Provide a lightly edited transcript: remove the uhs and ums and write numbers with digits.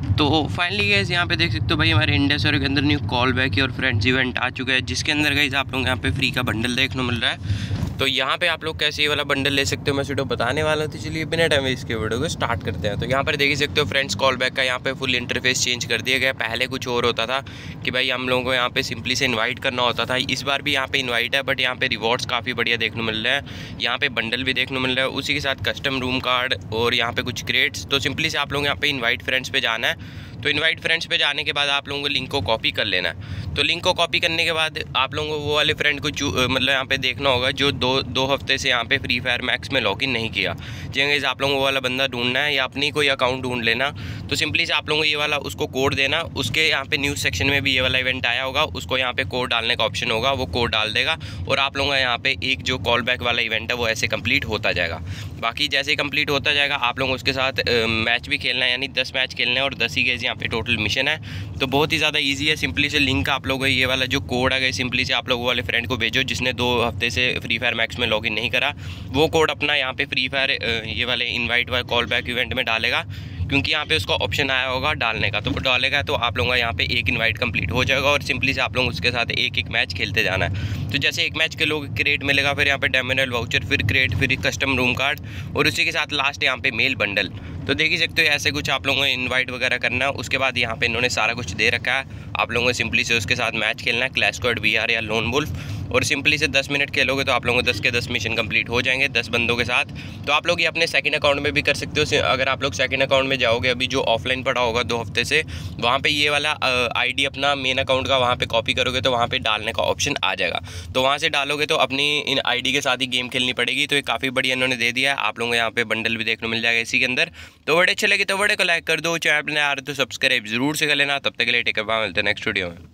तो finally guys यहाँ पे देख सकते हो भाई हमारे इंडिया सर्वर के अंदर न्यू कॉल बैक और फ्रेंड्स इवेंट आ चुका है, जिसके अंदर गाइस आप लोग यहाँ पे फ्री का बंडल देखने मिल रहा है। तो यहाँ पे आप लोग कैसे ये वाला बंडल ले सकते हो मैं सीधो बताने वाला हूँ। तो चलिए बिना टाइम वेस्ट के वीडियो को स्टार्ट करते हैं। तो यहाँ पर देख सकते हो फ्रेंड्स कॉल बैक का यहाँ पे फुल इंटरफेस चेंज कर दिया गया। पहले कुछ और होता था कि भाई हम लोगों को यहाँ पे सिंपली से इन्वाइट करना होता था। इस बार भी यहाँ पे इन्वाइट है, बट यहाँ पे रिवॉर्ड्स काफ़ी बढ़िया देखने मिल रहे हैं। यहाँ पे बंडल भी देखने मिल रहा है, उसी के साथ कस्टम रूम कार्ड और यहाँ पे कुछ क्रेड्स। तो सिंपली से आप लोग यहाँ पे इन्वाइट फ्रेंड्स पे जाना है। तो इनवाइट फ्रेंड्स पे जाने के बाद आप लोगों को लिंक को कॉपी कर लेना है। तो लिंक को कॉपी करने के बाद आप लोगों को वो वाले फ्रेंड को मतलब यहाँ पे देखना होगा जो दो हफ्ते से यहाँ पे फ्री फायर मैक्स में लॉगिन नहीं किया। जैसे आप लोगों को वो वाला बंदा ढूंढना है या अपनी कोई अकाउंट ढूंढ लेना। तो सिंपली से आप लोगों को ये वाला उसको कोड देना। उसके यहाँ पे न्यूज़ सेक्शन में भी ये वाला इवेंट आया होगा, उसको यहाँ पे कोड डालने का ऑप्शन होगा, वो कोड डाल देगा और आप लोगों का यहाँ पे एक जो कॉल बैक वाला इवेंट है वो ऐसे कंप्लीट होता जाएगा। बाकी जैसे ही कंप्लीट होता जाएगा आप लोगों को उसके साथ मैच भी खेलना है, यानी 10 मैच खेलने हैं और 10 ही गेज यहाँ पे टोटल मिशन है। तो बहुत ही ज़्यादा इजी है। सिंपली से लिंक आप लोगों को ये वाला जो कोड आ गया सिंपली से आप लोगों वाले फ्रेंड को भेजो जिसने 2 हफ्ते से फ्री फायर मैक्स में लॉगिन नहीं करा। वो कोड अपना यहाँ पे फ्री फायर ये वाले इनवाइट वाले कॉल बैक इवेंट में डालेगा, क्योंकि यहाँ पे उसका ऑप्शन आया होगा डालने का। तो वो डालेगा तो आप लोगों का यहाँ पे एक इनवाइट कंप्लीट हो जाएगा और सिंपली से आप लोग उसके साथ एक मैच खेलते जाना है। तो जैसे एक मैच के लोग क्रेट मिलेगा, फिर यहाँ पे डेमिनल वाउचर, फिर क्रेट, फिर कस्टम रूम कार्ड और उसी के साथ लास्ट यहाँ पे मेल बंडल। तो देख ही सकते हो ऐसे कुछ आप लोगों को इनवाइट वगैरह करना है। उसके बाद यहाँ पे इन्होंने सारा कुछ दे रखा है। आप लोगों को सिंपली से उसके साथ मैच खेलना है, क्लैश स्क्वाड VR या लोन वुल्फ, और सिंपली से 10 मिनट खेलोगे तो आप लोगों को 10 के 10 मिशन कंप्लीट हो जाएंगे 10 बंदों के साथ। तो आप लोग ये अपने सेकंड अकाउंट में भी कर सकते हो। अगर आप लोग सेकंड अकाउंट में जाओगे अभी जो ऑफलाइन पड़ा होगा 2 हफ्ते से, वहाँ पे ये वाला आईडी अपना मेन अकाउंट का वहाँ पे कॉपी करोगे तो वहाँ पे डालने का ऑप्शन आ जाएगा। तो वहाँ से डालोगे तो अपनी इन आईडी के साथ ही गेम खेलनी पड़ेगी। तो ये काफ़ी बढ़िया इन्होंने दे दिया है। आप लोगों को यहाँ पे बंडल भी देखने मिल जाएगा इसी के अंदर। तो वीडियो अच्छे लगे तो वीडियो को लाइक कर दो, चैनल पर नया आ रहे तो सब्सक्राइब जरूर से कर लेना। तब तक के लिए टेक केयर, मिलते हैं नेक्स्ट वीडियो में।